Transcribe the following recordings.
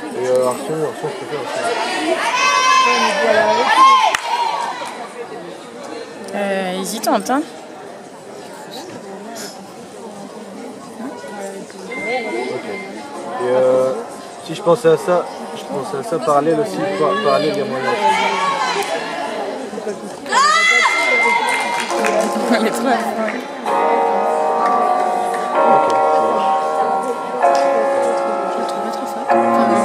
Et Arsène, je préfère Arsène. Ils y tentent, hein. Et si je pensais à ça, parallèle aussi, parallèle il y a moyen. Elle est trop à fond. Je la trouve trop forte.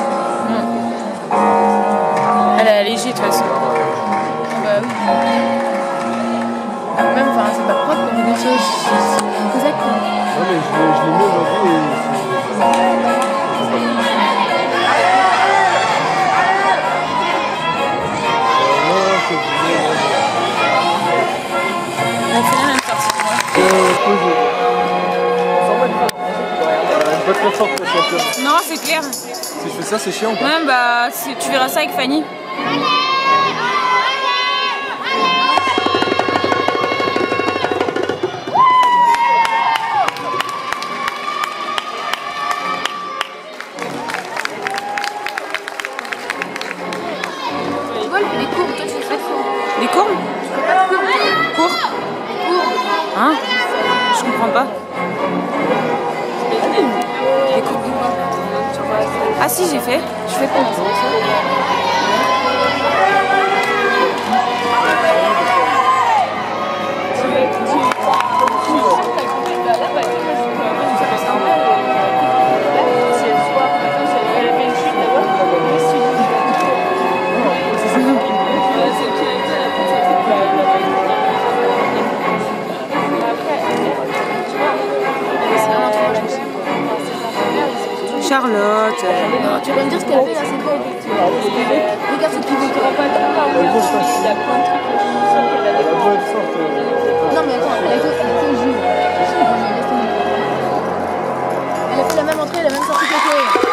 Elle est allégée de toute façon. Bah oui. Même, enfin, c'est pas propre comme une chose. C'est cosaque quoi. Non mais je l'ai mis aujourd'hui et Elle fait la même sortie que une pas très forte la championne. moi. Non, c'est clair. Si je fais ça, c'est chiant quoi. Ouais, bah, tu verras ça avec Fanny. Les courbes, toi tu fais pas de courbes. Les courbes? Tu fais pas de courbes. Cours? Hein? Je comprends pas. Les courbes de quoi? Ah si, j'ai fait. Je fais pas. Charlotte. Non, tu vas me dire ce qu'elle fait là, c'est quoi? Regarde ce qu'il veut. Non mais attends, elle a été au juge. Elle a fait la même entrée, la même sortie que toi.